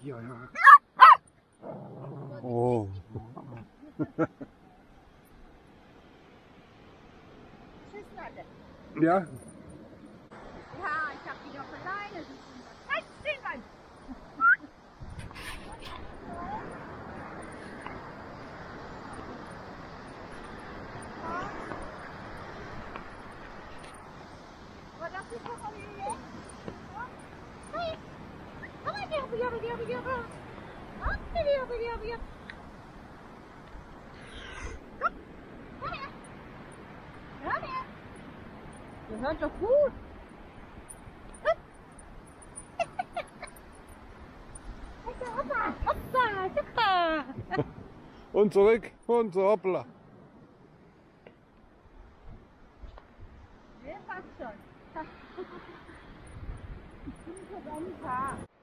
hier, ja. Oh. Tschüss, Leute. Ja, Ja, ich hab die doch alleine. Halt, stehen bleiben! Aber das ist doch Familie. Hey! Komm mal, hier. Hier. Komm, komm her. Komm her. Ihr hört doch gut. Hoppa, super. und zurück und so hoppla. Der passt schon. Ich bin so ganz